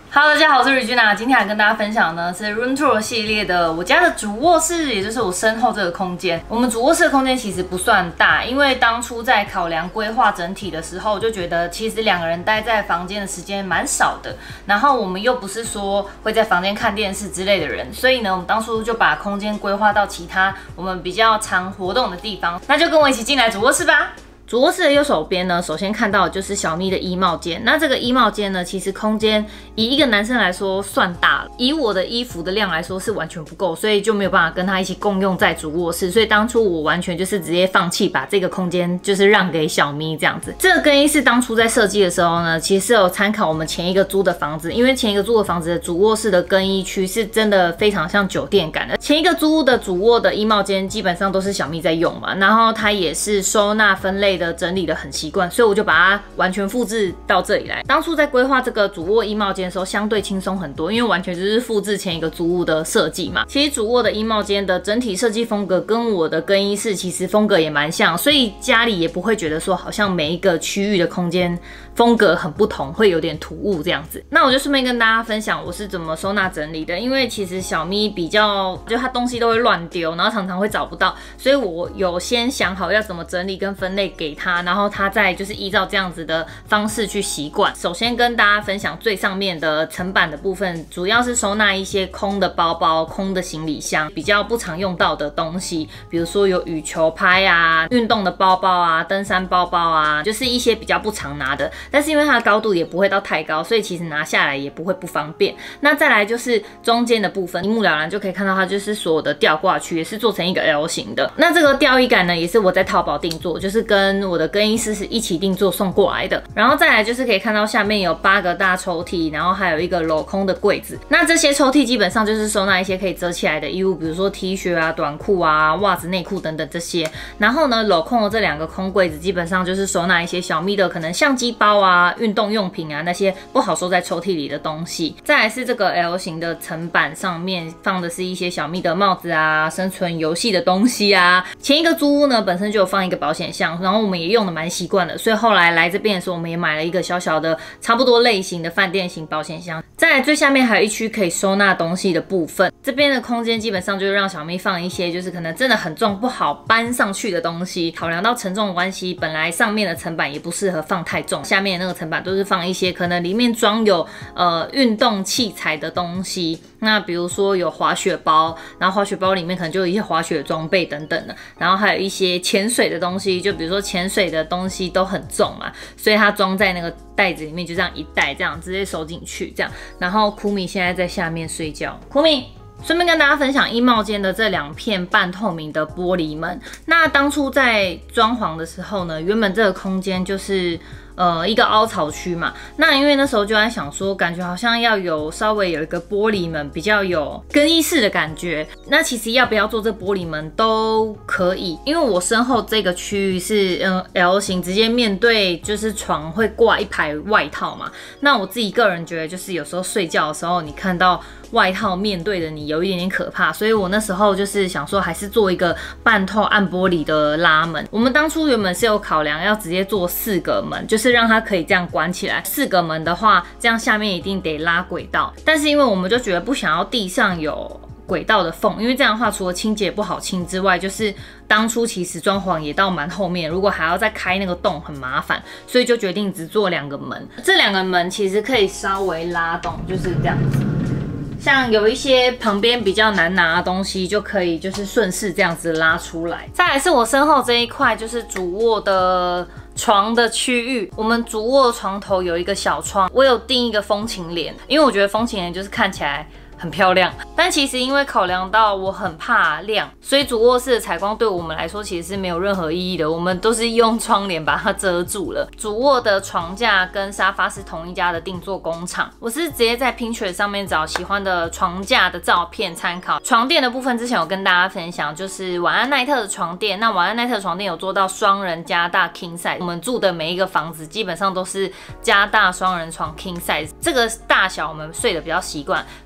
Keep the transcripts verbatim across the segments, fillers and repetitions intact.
Hello， 大家好，我是 Regina， 今天来跟大家分享呢是 Room Tour 系列的我家的主卧室，也就是我身后这个空间。我们主卧室的空间其实不算大，因为当初在考量规划整体的时候，就觉得其实两个人待在房间的时间蛮少的，然后我们又不是说会在房间看电视之类的人，所以呢，我们当初就把空间规划到其他我们比较常活动的地方。那就跟我一起进来主卧室吧。主卧室的右手边呢，首先看到的就是小咪的衣帽间。那这个衣帽间呢，其实空间以一个男生来说算大了，以我的衣服的量来说是完全不够，所以就没有办法跟他一起共用在主卧室。所以当初我完全就是直接放弃，把这个空间就是让给小咪这样子。这个更衣室当初在设计的时候呢，其实是有参考我们前一个租的房子，因为前一个租的房子的主卧室的更衣区是真的非常像酒店感的。前一个租屋的主卧的衣帽间基本上都是小咪在用嘛，然后它也是收纳分类的整理的很习惯，所以我就把它完全复制到这里来。当初在规划这个主卧衣帽间的时候，相对轻松很多，因为完全就是复制前一个租屋的设计嘛。其实主卧的衣帽间的整体设计风格跟我的更衣室其实风格也蛮像，所以家里也不会觉得说好像每一个区域的空间风格很不同，会有点突兀这样子。那我就顺便跟大家分享我是怎么收纳整理的，因为其实小咪比较就他东西都会乱丢，然后常常会找不到，所以我有先想好要怎么整理跟分类给他，然后他再就是依照这样子的方式去习惯。首先跟大家分享最上面的层板的部分，主要是收纳一些空的包包、空的行李箱，比较不常用到的东西，比如说有羽球拍啊、运动的包包啊、登山包包啊，就是一些比较不常拿的。但是因为它的高度也不会到太高，所以其实拿下来也不会不方便。那再来就是中间的部分，一目了然就可以看到它就是所有的吊挂区也是做成一个 L 型的。那这个吊衣杆呢，也是我在淘宝订做，就是跟我的更衣师是一起定做送过来的。然后再来就是可以看到下面有八个大抽屉，然后还有一个镂空的柜子。那这些抽屉基本上就是收纳一些可以折起来的衣物，比如说 T 恤啊、短裤啊、袜子、内裤等等这些。然后呢，镂空的这两个空柜子基本上就是收纳一些小咪的可能相机包啊、运动用品啊，那些不好收在抽屉里的东西。再来是这个 L 型的层板上面放的是一些小咪的帽子啊、生存游戏的东西啊。前一个租屋呢本身就有放一个保险箱，然后我们也用的蛮习惯的，所以后来来这边的时候，我们也买了一个小小的差不多类型的饭店型保险箱。再来最下面还有一区可以收纳东西的部分，这边的空间基本上就是让小咪放一些就是可能真的很重不好搬上去的东西。考量到承重的关系，本来上面的层板也不适合放太重，下面的那个层板都是放一些可能里面装有呃运动器材的东西。那比如说有滑雪包，然后滑雪包里面可能就有一些滑雪装备等等的，然后还有一些潜水的东西，就比如说潜水的东西都很重嘛，所以它装在那个袋子里面，就这样一袋这样直接收进去这样。然后库米现在在下面睡觉，库米。顺便跟大家分享衣帽间的这两片半透明的玻璃门。那当初在装潢的时候呢，原本这个空间就是呃一个凹槽区嘛。那因为那时候就在想说，感觉好像要有稍微有一个玻璃门，比较有更衣室的感觉。那其实要不要做这玻璃门都可以，因为我身后这个区域是嗯 L 型，直接面对就是床会挂一排外套嘛。那我自己个人觉得，就是有时候睡觉的时候，你看到外套面对的你有一点点可怕，所以我那时候就是想说还是做一个半透暗玻璃的拉门。我们当初原本是有考量要直接做四个门，就是让它可以这样关起来。四个门的话，这样下面一定得拉轨道，但是因为我们就觉得不想要地上有轨道的缝，因为这样的话除了清洁不好清之外，就是当初其实装潢也到蛮后面，如果还要再开那个洞很麻烦，所以就决定只做两个门。这两个门其实可以稍微拉动，就是这样子。像有一些旁边比较难拿的东西，就可以就是顺势这样子拉出来。再来是我身后这一块，就是主卧的床的区域。我们主卧床头有一个小窗，我有订一个风琴帘，因为我觉得风琴帘就是看起来很漂亮，但其实因为考量到我很怕亮，所以主卧室的采光对我们来说其实是没有任何意义的，我们都是用窗帘把它遮住了。主卧的床架跟沙发是同一家的定做工厂，我是直接在 Pinterest 上面找喜欢的床架的照片参考。床垫的部分之前有跟大家分享，就是晚安奈特的床垫，那晚安奈特的床垫有做到双人加大 king size， 我们住的每一个房子基本上都是加大双人床 king size， 这个大小我们睡得比较习惯，所以也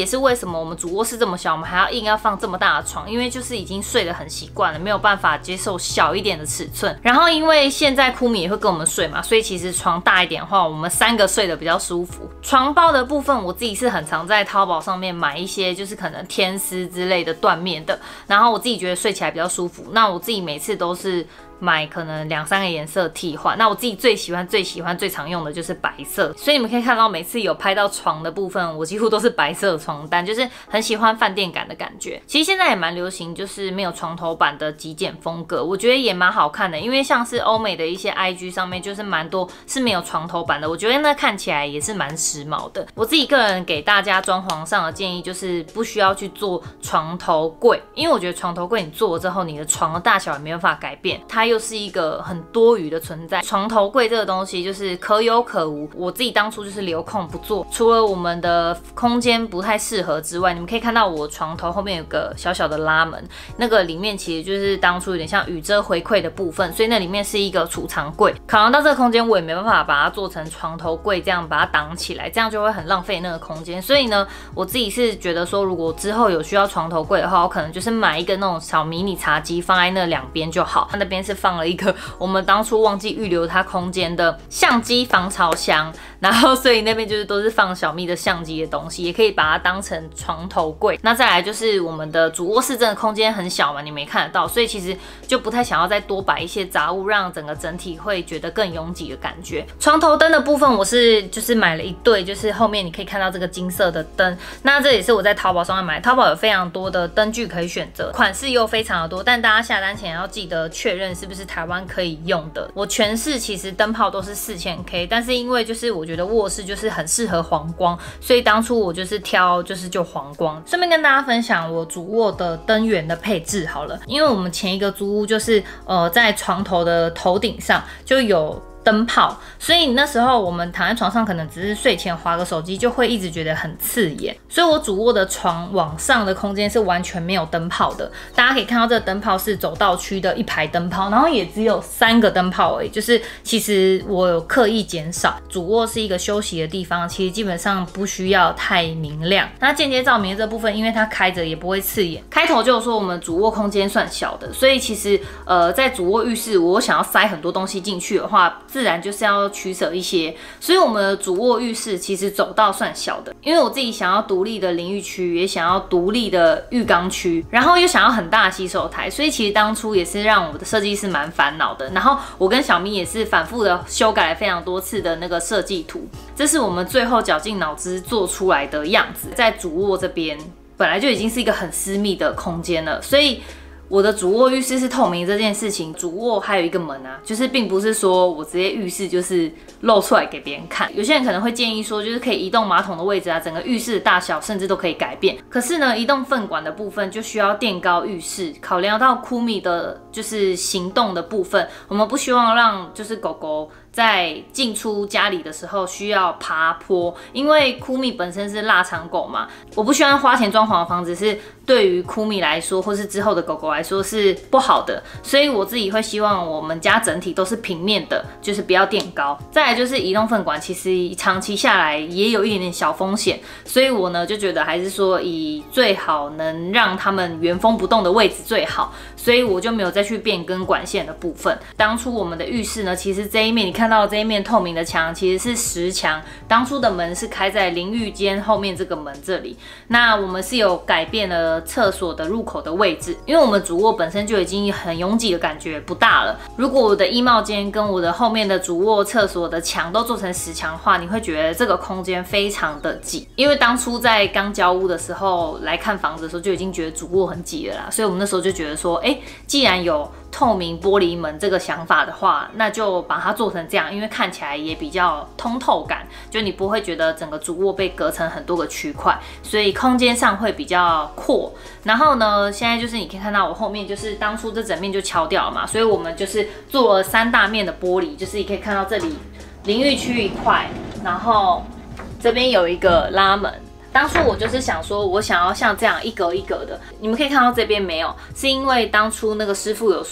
也是为什么我们主卧室这么小，我们还要硬要放这么大的床，因为就是已经睡得很习惯了，没有办法接受小一点的尺寸。然后因为现在库米也会跟我们睡嘛，所以其实床大一点的话，我们三个睡得比较舒服。床包的部分，我自己是很常在淘宝上面买一些，就是可能天丝之类的缎面的，然后我自己觉得睡起来比较舒服。那我自己每次都是买可能两三个颜色替换，那我自己最喜欢、最喜欢、最常用的就是白色，所以你们可以看到每次有拍到床的部分，我几乎都是白色的床单，就是很喜欢饭店感的感觉。其实现在也蛮流行，就是没有床头板的极简风格，我觉得也蛮好看的，因为像是欧美的一些 I G 上面就是蛮多是没有床头板的，我觉得那看起来也是蛮时髦的。我自己个人给大家装潢上的建议就是不需要去做床头柜，因为我觉得床头柜你做了之后，你的床的大小也没有办法改变，它又是一个很多余的存在。床头柜这个东西就是可有可无，我自己当初就是留空不做。除了我们的空间不太适合之外，你们可以看到我床头后面有个小小的拉门，那个里面其实就是当初有点像雨遮回馈的部分，所以那里面是一个储藏柜。考量到这个空间，我也没办法把它做成床头柜这样把它挡起来，这样就会很浪费那个空间。所以呢，我自己是觉得说，如果之后有需要床头柜的话，我可能就是买一个那种小迷你茶几放在那两边就好。它那边是放了一个我们当初忘记预留它空间的相机防潮箱，然后所以那边就是都是放小蜜的相机的东西，也可以把它当成床头柜。那再来就是我们的主卧室真的空间很小嘛，你们也看得到，所以其实就不太想要再多摆一些杂物，让整个整体会觉得更拥挤的感觉。床头灯的部分我是就是买了一对，就是后面你可以看到这个金色的灯，那这也是我在淘宝上面买，淘宝有非常多的灯具可以选择，款式又非常的多，但大家下单前要记得确认是不是台湾可以用的。我全室其实灯泡都是 四千 K， 但是因为就是我觉得卧室就是很适合黄光，所以当初我就是挑就是就黄光。顺便跟大家分享我主卧的灯源的配置好了，因为我们前一个租屋就是呃在床头的头顶上就有灯泡，所以那时候我们躺在床上可能只是睡前滑个手机就会一直觉得很刺眼，所以我主卧的床往上的空间是完全没有灯泡的。大家可以看到这个灯泡是走道区的一排灯泡，然后也只有三个灯泡而已，就是其实我有刻意减少。主卧是一个休息的地方，其实基本上不需要太明亮。那间接照明的这部分，因为它开着也不会刺眼。开头就有说我们主卧空间算小的，所以其实呃在主卧浴室我想要塞很多东西进去的话，自然就是要取舍一些，所以我们的主卧浴室其实走道算小的，因为我自己想要独立的淋浴区，也想要独立的浴缸区，然后又想要很大的洗手台，所以其实当初也是让我的设计师蛮烦恼的。然后我跟小咪也是反复的修改了非常多次的那个设计图，这是我们最后绞尽脑汁做出来的样子。在主卧这边本来就已经是一个很私密的空间了，所以我的主卧浴室是透明这件事情，主卧还有一个门啊，就是并不是说我直接浴室就是露出来给别人看。有些人可能会建议说，就是可以移动马桶的位置啊，整个浴室的大小甚至都可以改变。可是呢，移动粪管的部分就需要垫高浴室，考量到库米的就是行动的部分，我们不希望让就是狗狗在进出家里的时候需要爬坡，因为库米本身是腊肠狗嘛，我不希望花钱装潢的房子是对于库米来说，或是之后的狗狗来说是不好的，所以我自己会希望我们家整体都是平面的，就是不要垫高。再来就是移动粪管，其实长期下来也有一点点小风险，所以我呢就觉得还是说以最好能让他们原封不动的位置最好，所以我就没有再去变更管线的部分。当初我们的浴室呢，其实这一面你看到的这一面透明的墙其实是实墙，当初的门是开在淋浴间后面这个门这里。那我们是有改变了厕所的入口的位置，因为我们主卧本身就已经很拥挤的感觉不大了。如果我的衣帽间跟我的后面的主卧厕所的墙都做成实墙的话，你会觉得这个空间非常的挤。因为当初在刚交屋的时候来看房子的时候就已经觉得主卧很挤了啦，所以我们那时候就觉得说，哎，既然有透明玻璃门这个想法的话，那就把它做成这样，因为看起来也比较通透感，就你不会觉得整个主卧被隔成很多个区块，所以空间上会比较阔。然后呢，现在就是你可以看到我后面就是当初这整面就敲掉了嘛，所以我们就是做了三大面的玻璃，就是你可以看到这里淋浴区一块，然后这边有一个拉门。当初我就是想说，我想要像这样一格一格的，你们可以看到这边没有，是因为当初那个师傅有说，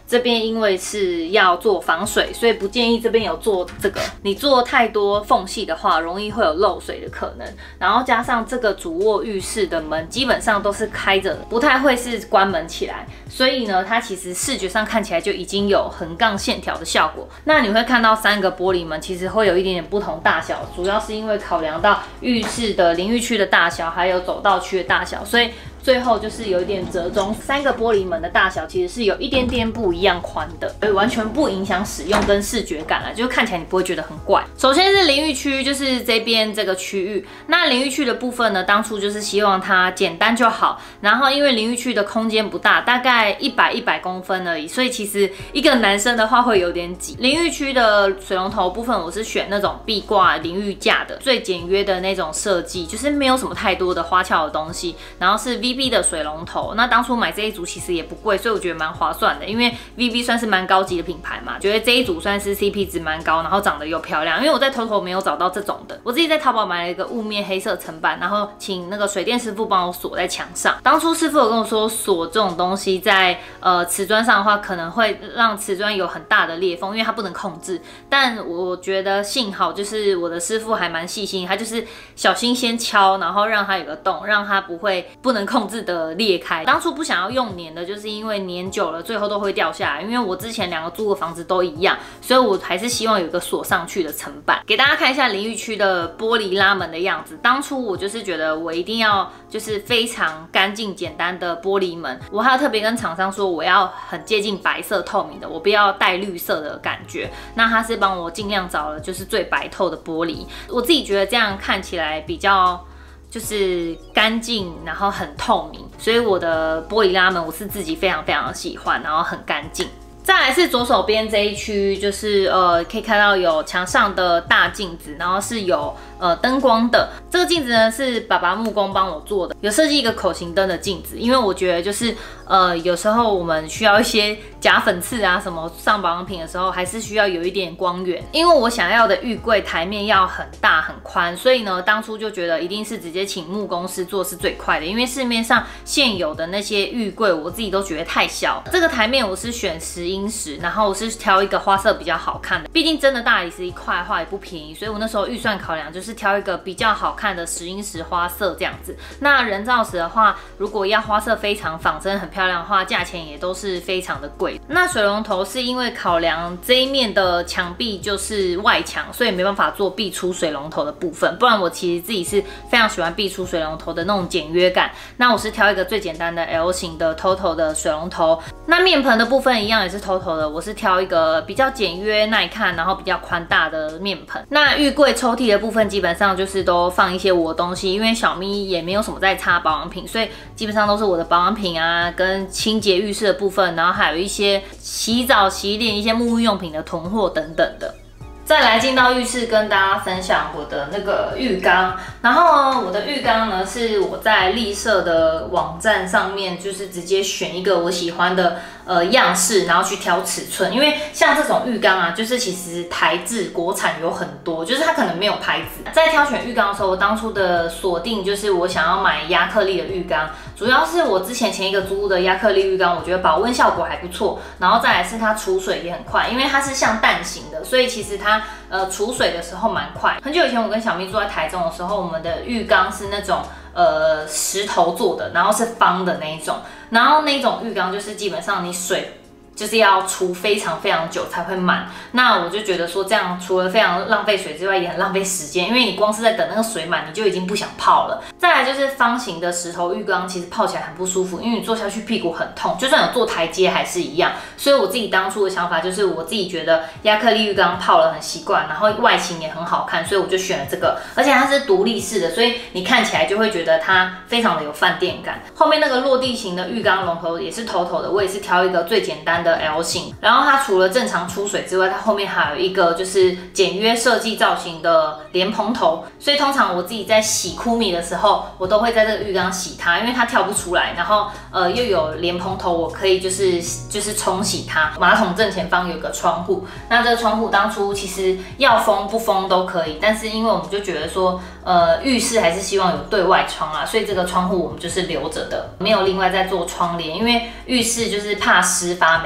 这边因为是要做防水，所以不建议这边有做这个。你做太多缝隙的话，容易会有漏水的可能。然后加上这个主卧浴室的门基本上都是开着的，不太会是关门起来，所以呢，它其实视觉上看起来就已经有横杠线条的效果。那你会看到三个玻璃门其实会有一点点不同大小，主要是因为考量到浴室的淋浴区的大小，还有走道区的大小，所以最后就是有一点折中，三个玻璃门的大小其实是有一点点不一样宽的，所以完全不影响使用跟视觉感啦，就看起来你不会觉得很怪。首先是淋浴区，就是这边这个区域。那淋浴区的部分呢，当初就是希望它简单就好，然后因为淋浴区的空间不大，大概一百一百公分而已，所以其实一个男生的话会有点挤。淋浴区的水龙头部分，我是选那种壁挂淋浴架的，最简约的那种设计，就是没有什么太多的花俏的东西，然后是 V B 的水龙头。那当初买这一组其实也不贵，所以我觉得蛮划算的，因为 V B 算是蛮高级的品牌嘛，觉得这一组算是 C P 值蛮高，然后长得又漂亮。因为我在TOTO没有找到这种的，我自己在淘宝买了一个雾面黑色层板，然后请那个水电师傅帮我锁在墙上。当初师傅有跟我说，锁这种东西在呃瓷砖上的话，可能会让瓷砖有很大的裂缝，因为它不能控制。但我觉得幸好就是我的师傅还蛮细心，他就是小心先敲，然后让它有个洞，让它不会不能控制的裂开。当初不想要用粘的，就是因为粘久了最后都会掉下来。因为我之前两个租的房子都一样，所以我还是希望有一个锁上去的层板。给大家看一下淋浴区的玻璃拉门的样子。当初我就是觉得我一定要就是非常干净简单的玻璃门，我还有特别跟厂商说我要很接近白色透明的，我不要带绿色的感觉。那他是帮我尽量找了就是最白透的玻璃，我自己觉得这样看起来比较就是干净，然后很透明，所以我的玻璃拉门我是自己非常非常的喜欢，然后很干净。再来是左手边这一区，就是呃可以看到有墙上的大镜子，然后是有呃灯光的。这个镜子呢是爸爸木工帮我做的，有设计一个口型灯的镜子，因为我觉得就是呃有时候我们需要一些假粉刺啊什么上保养品的时候，还是需要有一点光源。因为我想要的浴柜台面要很大很宽，所以呢当初就觉得一定是直接请木工师做是最快的，因为市面上现有的那些浴柜我自己都觉得太小。这个台面我是选十英尺，然后我是挑一个花色比较好看的，毕竟真的大理石一块的话也不便宜，所以我那时候预算考量就是挑一个比较好看的十英尺花色这样子。那人造石的话，如果要花色非常仿真很漂亮的话，价钱也都是非常的贵。那水龙头是因为考量这一面的墙壁就是外墙，所以没办法做壁出水龙头的部分，不然我其实自己是非常喜欢壁出水龙头的那种简约感。那我是挑一个最简单的 L 型的 TOTO 的水龙头。那面盆的部分一样也是 TOTO 的，我是挑一个比较简约耐看，然后比较宽大的面盆。那浴柜抽屉的部分基本上就是都放一些我的东西，因为小咪也没有什么在擦保养品，所以基本上都是我的保养品啊，跟清洁浴室的部分，然后还有一些洗澡、洗脸、一些沐浴用品的囤货等等的。再来进到浴室，跟大家分享我的那个浴缸。然后我的浴缸呢，是我在立舍的网站上面，就是直接选一个我喜欢的呃样式，然后去挑尺寸。因为像这种浴缸啊，就是其实台制国产有很多，就是它可能没有牌子。在挑选浴缸的时候，我当初的锁定就是我想要买亚克力的浴缸，主要是我之前前一个租的亚克力浴缸，我觉得保温效果还不错，然后再来是它储水也很快，因为它是像蛋形的，所以其实它呃储水的时候蛮快。很久以前我跟小咪住在台中的时候，我们的浴缸是那种呃石头做的，然后是方的那一种，然后那种浴缸就是基本上你水就是要储非常非常久才会满。那我就觉得说这样除了非常浪费水之外，也很浪费时间，因为你光是在等那个水满，你就已经不想泡了。再来就是方形的石头浴缸，其实泡起来很不舒服，因为你坐下去屁股很痛，就算有坐台阶还是一样。所以我自己当初的想法就是，我自己觉得亚克力浴缸泡了很习惯，然后外形也很好看，所以我就选了这个，而且它是独立式的，所以你看起来就会觉得它非常的有饭店感。后面那个落地型的浴缸龙头也是TOTO的，我也是挑一个最简单的 L 型，然后它除了正常出水之外，它后面还有一个就是简约设计造型的莲蓬头，所以通常我自己在洗库米的时候，我都会在这个浴缸洗它，因为它跳不出来，然后呃又有莲蓬头，我可以就是就是冲洗它。马桶正前方有个窗户，那这个窗户当初其实要封不封都可以，但是因为我们就觉得说呃浴室还是希望有对外窗啦，所以这个窗户我们就是留着的，没有另外再做窗帘，因为浴室就是怕湿发霉。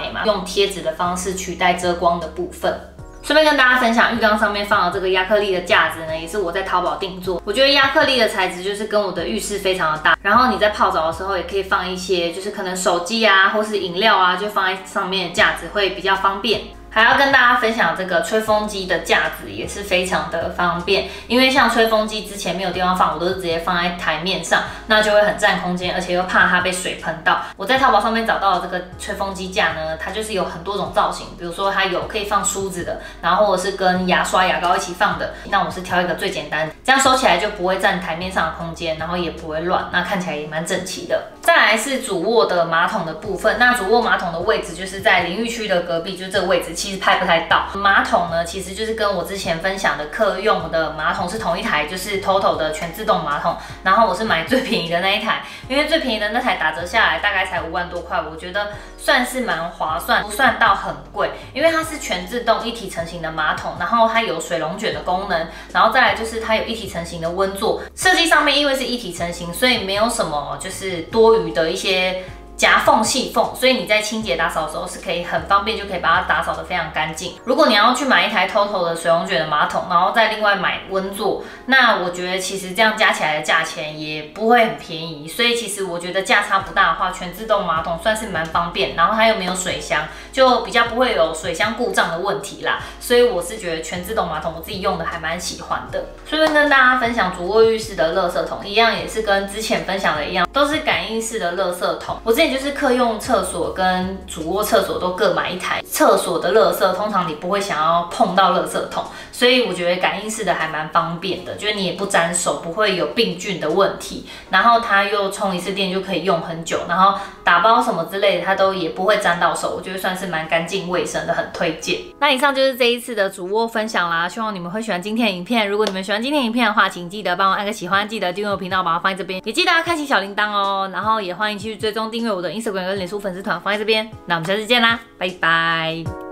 美嘛，用贴纸的方式取代遮光的部分。顺便跟大家分享，浴缸上面放的这个亚克力的架子呢，也是我在淘宝定做。我觉得亚克力的材质就是跟我的浴室非常的搭，然后你在泡澡的时候也可以放一些，就是可能手机啊或是饮料啊，就放在上面的架子会比较方便。还要跟大家分享这个吹风机的架子也是非常的方便，因为像吹风机之前没有地方放，我都是直接放在台面上，那就会很占空间，而且又怕它被水喷到。我在淘宝上面找到的这个吹风机架呢，它就是有很多种造型，比如说它有可以放梳子的，然后或者是跟牙刷、牙膏一起放的。那我是挑一个最简单，这样收起来就不会占台面上的空间，然后也不会乱，那看起来也蛮整齐的。再来是主卧的马桶的部分，那主卧马桶的位置就是在淋浴区的隔壁，就是这个位置。其实拍不太到。马桶呢，其实就是跟我之前分享的客用的马桶是同一台，就是 Toto 的全自动马桶。然后我是买最便宜的那一台，因为最便宜的那台打折下来大概才五万多块，我觉得算是蛮划算，不算到很贵。因为它是全自动一体成型的马桶，然后它有水龙卷的功能，然后再来就是它有一体成型的温座。设计上面因为是一体成型，所以没有什么就是多余的一些夹缝细缝，所以你在清洁打扫的时候是可以很方便，就可以把它打扫得非常干净。如果你要去买一台 Toto 的水龙卷的马桶，然后再另外买温座，那我觉得其实这样加起来的价钱也不会很便宜。所以其实我觉得价差不大的话，全自动马桶算是蛮方便，然后它又没有水箱，就比较不会有水箱故障的问题啦。所以我是觉得全自动马桶我自己用的还蛮喜欢的。顺便跟大家分享主卧浴室的垃圾桶，一样也是跟之前分享的一样，都是感应式的垃圾桶。我之前就是客用厕所跟主卧厕所都各买一台，厕所的垃圾通常你不会想要碰到垃圾桶，所以我觉得感应式的还蛮方便的，就是你也不沾手，不会有病菌的问题，然后它又充一次电就可以用很久，然后打包什么之类的它都也不会沾到手，我觉得算是蛮干净卫生的，很推荐。那以上就是这一次的主卧分享啦，希望你们会喜欢今天的影片。如果你们喜欢今天的影片的话，请记得帮我按个喜欢，记得订阅我频道，把它放在这边，也记得要开启小铃铛哦，然后也欢迎继续追踪订阅我的 Instagram 跟脸书粉丝团，放在这边。那我们下次见啦，拜拜。